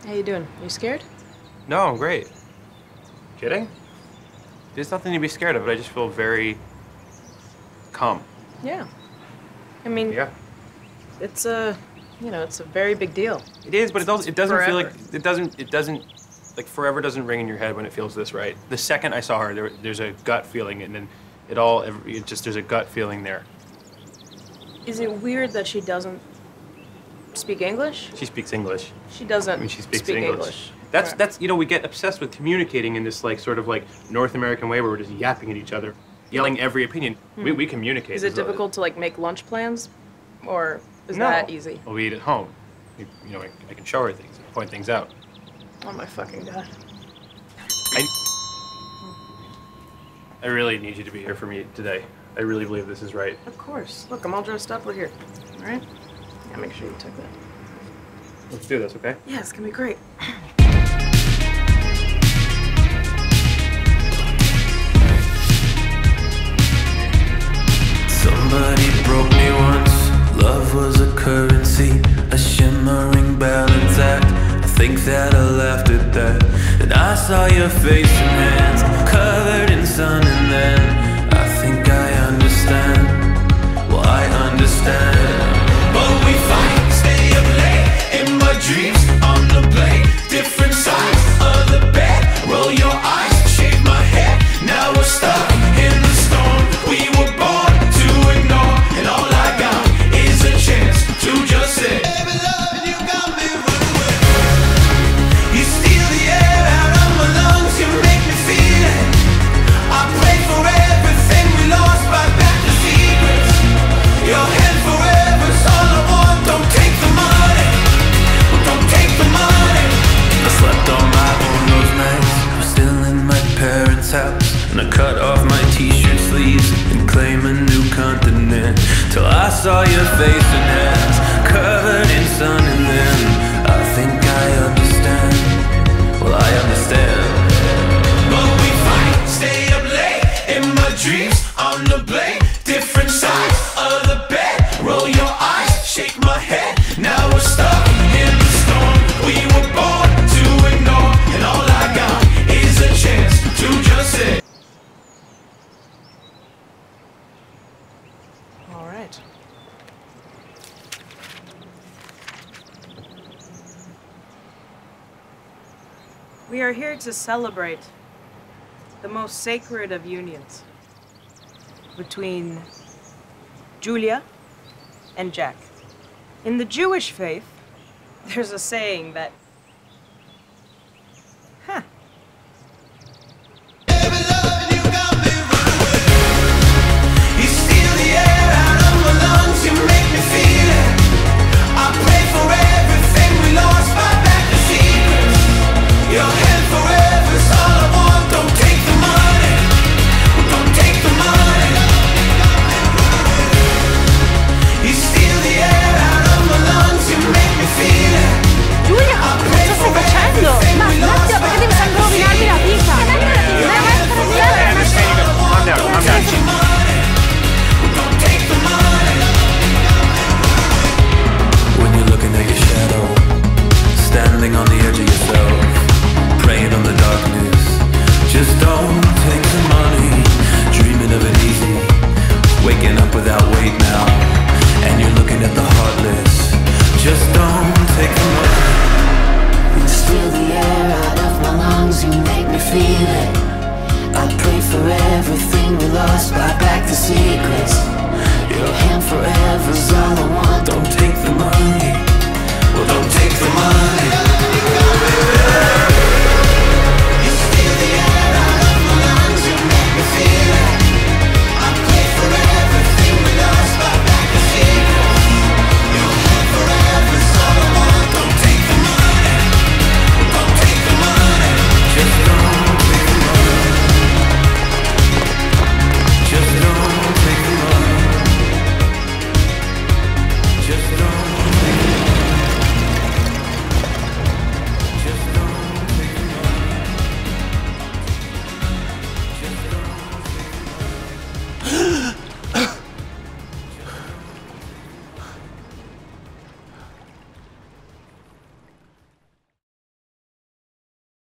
How you doing? You scared? No, I'm great. Kidding? There's nothing to be scared of, but I just feel very calm. Yeah. I mean, Yeah. it's a, it's a very big deal. It is, but it doesn't feel forever. like it doesn't like forever doesn't ring in your head when it feels this right. The second I saw her, there's a gut feeling, and then there's a gut feeling there. Is it weird that she doesn't speak English? She speaks English. She doesn't I mean, she speaks speak English. Right. That's we get obsessed with communicating in this like sort of like North American way where we're just yapping at each other, yelling every opinion. We communicate. Is it difficult to like make lunch plans, or is No. that easy? Well, we eat at home. I can show her things, point things out. Oh my fucking god. I really need you to be here for me today. I really believe this is right. Of course. Look, I'm all dressed up. We're here. All right. Yeah, make sure you took that. Let's do this, okay? Yeah, it's gonna be great. Somebody broke me once. Love was a currency, a shimmering balance act. I think that I laughed at that. And I saw your face and hands covered in sun, and then I think I understand. Well, I understand. But we fight, stay up late in my dreams on the blade. Different sides of the bed. Roll your eyes, shave my head. Now we're stuck in the storm. We were born to ignore, and all I got is a chance to just say, baby, love, you got me running away. You steal the air out of my lungs, you make me feel it. I pray for everything we lost, right back to secrets. Your head forever's all I want. Don't take the money, don't take the money. I slept on my own those nights. I'm still in my parents' house, and I cut off my t-shirt sleeves and claim a new continent. Till I saw your face and hands covered in sun, and then I think I understand. Well, I understand. But we fight, stay up late in my dreams on the blade. Different sides of the bed. Roll your eyes, shake my head. Now we're stuck in the storm. We were born to ignore, and all I got is a chance to just say. All right. We are here to celebrate the most sacred of unions between Julia and Jack. In the Jewish faith, there's a saying that